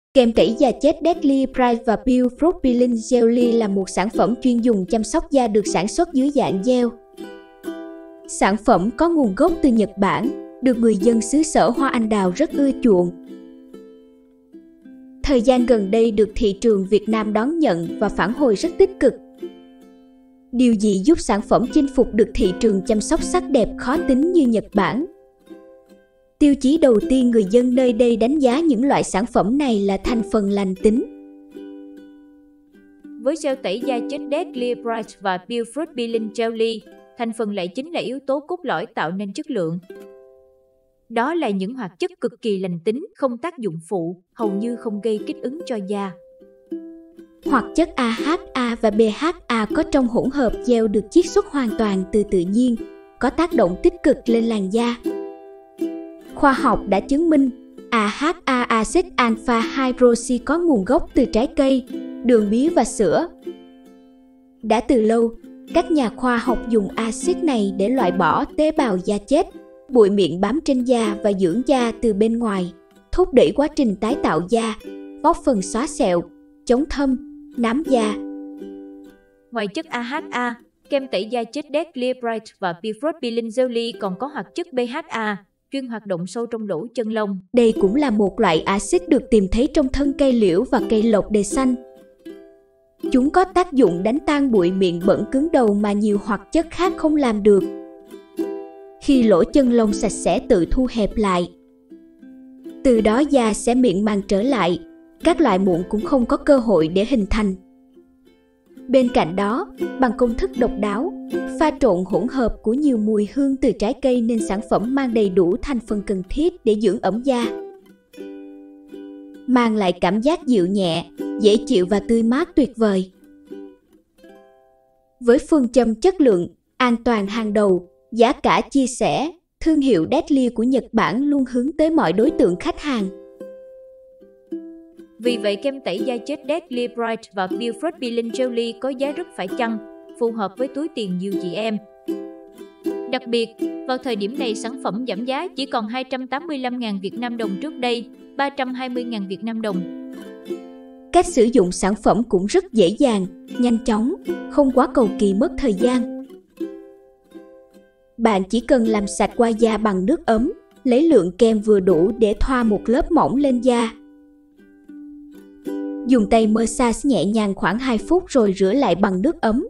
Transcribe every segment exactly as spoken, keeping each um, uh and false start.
Kem tẩy da chết Deadly Bright và Pure Propylene Jelly là một sản phẩm chuyên dùng chăm sóc da được sản xuất dưới dạng gel. Sản phẩm có nguồn gốc từ Nhật Bản, được người dân xứ sở hoa anh đào rất ưa chuộng. Thời gian gần đây được thị trường Việt Nam đón nhận và phản hồi rất tích cực. Điều gì giúp sản phẩm chinh phục được thị trường chăm sóc sắc đẹp khó tính như Nhật Bản? Tiêu chí đầu tiên người dân nơi đây đánh giá những loại sản phẩm này là thành phần lành tính. Với gel tẩy da chết Deadly Bright và Pure Propylene Jelly, thành phần lại chính là yếu tố cốt lõi tạo nên chất lượng. Đó là những hoạt chất cực kỳ lành tính, không tác dụng phụ, hầu như không gây kích ứng cho da. Hoạt chất a hát a và bê hát a có trong hỗn hợp gel được chiết xuất hoàn toàn từ tự nhiên, có tác động tích cực lên làn da. Khoa học đã chứng minh a hát a axit alpha hydroxy có nguồn gốc từ trái cây, đường bí và sữa. Đã từ lâu, các nhà khoa học dùng axit này để loại bỏ tế bào da chết, bụi mịn bám trên da và dưỡng da từ bên ngoài, thúc đẩy quá trình tái tạo da, góp phần xóa sẹo, chống thâm, nám da. Ngoài chất a hát a, kem tẩy da chết Deadly Bright và Pure Propylene Jelly còn có hoạt chất bê hát a, chuyên hoạt động sâu trong lỗ chân lông. Đây cũng là một loại axit được tìm thấy trong thân cây liễu và cây lộc đề xanh. Chúng có tác dụng đánh tan bụi mịn bẩn cứng đầu mà nhiều hoạt chất khác không làm được. Khi lỗ chân lông sạch sẽ tự thu hẹp lại, từ đó da sẽ mịn màng trở lại, các loại mụn cũng không có cơ hội để hình thành. Bên cạnh đó, bằng công thức độc đáo, pha trộn hỗn hợp của nhiều mùi hương từ trái cây nên sản phẩm mang đầy đủ thành phần cần thiết để dưỡng ẩm da, mang lại cảm giác dịu nhẹ, dễ chịu và tươi mát tuyệt vời. Với phương châm chất lượng, an toàn hàng đầu, giá cả chia sẻ, thương hiệu Deadly của Nhật Bản luôn hướng tới mọi đối tượng khách hàng. Vì vậy, kem tẩy da chết Deadly Bright và Pure Propylene Jelly có giá rất phải chăng, phù hợp với túi tiền nhiều chị em. Đặc biệt, vào thời điểm này sản phẩm giảm giá chỉ còn hai trăm tám mươi lăm nghìn Việt Nam đồng, trước đây ba trăm hai mươi nghìn Việt Nam đồng. Cách sử dụng sản phẩm cũng rất dễ dàng, nhanh chóng, không quá cầu kỳ mất thời gian. Bạn chỉ cần làm sạch qua da bằng nước ấm, lấy lượng kem vừa đủ để thoa một lớp mỏng lên da. Dùng tay massage nhẹ nhàng khoảng hai phút rồi rửa lại bằng nước ấm.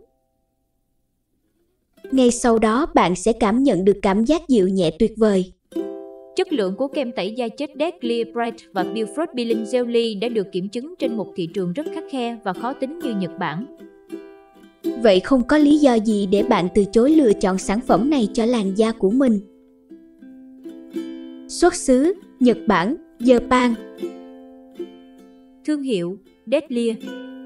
Ngay sau đó bạn sẽ cảm nhận được cảm giác dịu nhẹ tuyệt vời. Chất lượng của kem tẩy da chết Deadly Bright và Pure Propylene Jelly đã được kiểm chứng trên một thị trường rất khắt khe và khó tính như Nhật Bản. Vậy không có lý do gì để bạn từ chối lựa chọn sản phẩm này cho làn da của mình. Xuất xứ Nhật Bản, Japan. Thương hiệu Deadly.